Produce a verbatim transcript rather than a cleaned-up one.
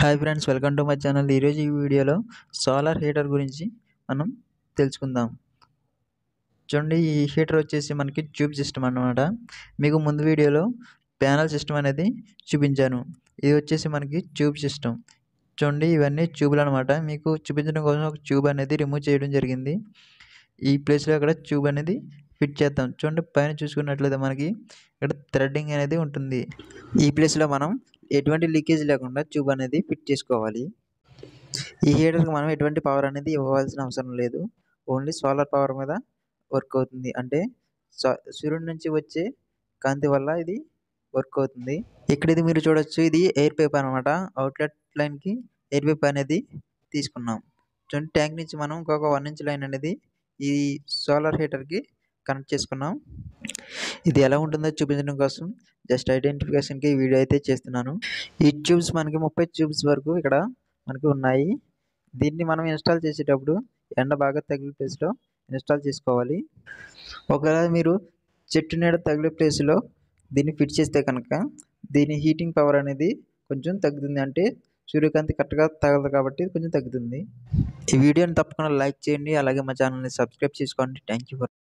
Hi friends, welcome to my channel. ఈరోజు ఈ వీడియోలో సోలార్ హీటర్ గురించి మనం తెలుసుకుందాం. చూడండి, ఈ హీటర్ వచ్చేసి మనకి ట్యూబ్ సిస్టమ్ అన్నమాట. మీకు ముందు వీడియోలో ప్యానల్ సిస్టమ్ అనేది చూపించాను. ఇది వచ్చేసి మనకి ట్యూబ్ సిస్టమ్. చూడండి, ఇవన్నీ ట్యూబ్లు అనమాట. మీకు చూపించడం కోసం ఒక ట్యూబ్ అనేది రిమూవ్ చేయడం జరిగింది. ఈ ప్లేస్లో ఇక్కడ ట్యూబ్ అనేది ఫిట్ చేద్దాం. చూడండి, పైన చూసుకున్నట్లయితే మనకి ఇక్కడ థ్రెడ్డింగ్ అనేది ఉంటుంది. ఈ ప్లేస్లో మనం ఎటువంటి లీకేజ్ లేకుండా ట్యూబ్ అనేది ఫిట్ చేసుకోవాలి. ఈ హీటర్కి మనం ఎటువంటి పవర్ అనేది ఇవ్వాల్సిన అవసరం లేదు. ఓన్లీ సోలార్ పవర్ మీద వర్క్ అవుతుంది. అంటే సూర్యుడి నుంచి వచ్చే కాంతి వల్ల ఇది వర్క్ అవుతుంది. ఇక్కడ ఇది మీరు చూడొచ్చు, ఇది ఎయిర్ పైప్ అనమాట. అవుట్లెట్ లైన్కి ఎయిర్ పైప్ అనేది తీసుకున్నాం. చూడండి, ట్యాంక్ నుంచి మనం ఇంకొక వన్ ఇంచ్ లైన్ అనేది ఈ సోలార్ హీటర్కి కనెక్ట్ చేసుకున్నాం. ఇది ఎలా ఉంటుందో చూపించడం కోసం జస్ట్ ఐడెంటిఫికేషన్కి ఈ వీడియో అయితే చేస్తున్నాను. ఈ ట్యూబ్స్ మనకి ముప్పై ట్యూబ్స్ వరకు ఇక్కడ మనకి ఉన్నాయి. దీన్ని మనం ఇన్స్టాల్ చేసేటప్పుడు ఎండ బాగా తగిలే ప్లేస్లో ఇన్స్టాల్ చేసుకోవాలి. ఒకవేళ మీరు చెట్టు నీడ తగిలే ప్లేస్లో దీన్ని ఫిట్ చేస్తే కనుక దీని హీటింగ్ పవర్ అనేది కొంచెం తగ్గుతుంది. అంటే సూర్యకాంతి కరెక్ట్గా తగలదు కాబట్టి కొంచెం తగ్గుతుంది. ఈ వీడియోని తప్పకుండా లైక్ చేయండి, అలాగే మా ఛానల్ని సబ్స్క్రైబ్ చేసుకోండి. Thank you for